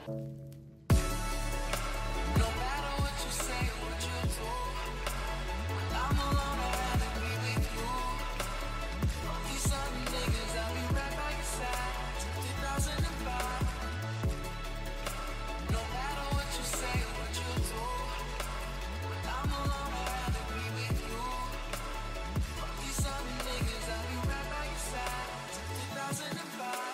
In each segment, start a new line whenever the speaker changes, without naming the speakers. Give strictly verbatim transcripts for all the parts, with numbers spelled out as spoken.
No matter what you say, what you do, when I'm alone, I'd rather be with you. All these other niggas, I'll be right by your side. two thousand five. No matter what you say, what you do, when I'm alone, I'd rather be with you. All these other niggas, I'll be right by your side. two thousand five.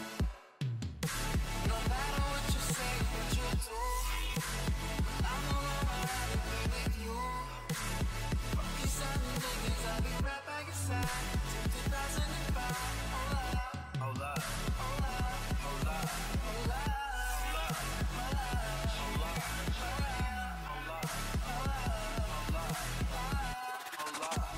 No matter what you say, what you do, I'm alone, I'd rather be with you. Fuck these other niggas, I'll be right by your side. two thousand five. Hold up, hold up, hold up, hold up, hold up, hold up, hold up, hold up, hold up, hold up.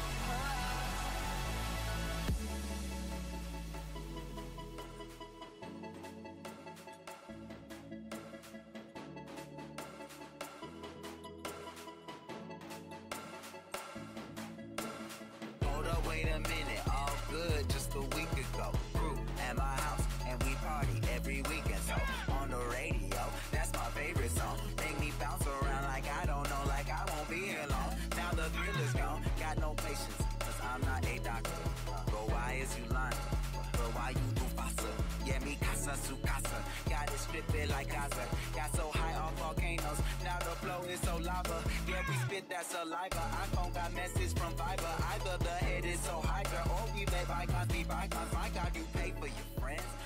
Hold up, wait a minute, all good just a week ago. Crew at my house, and we party every weekend. So on the radio, that's my favorite song. Make me bounce around like I don't know, like I won't be here long. Now the thrill is gone, got no patience, cause I'm not a doctor. But why is you lying? But why you do faster? Yeah, me casa su casa. Got it stripped like Gaza. Got so high off volcanoes, now the flow is so lava. Yeah, we spit that saliva. iPhone got message from Viber. Either the head is so high, or we let bygones be bygones. My God, you pay for your friends.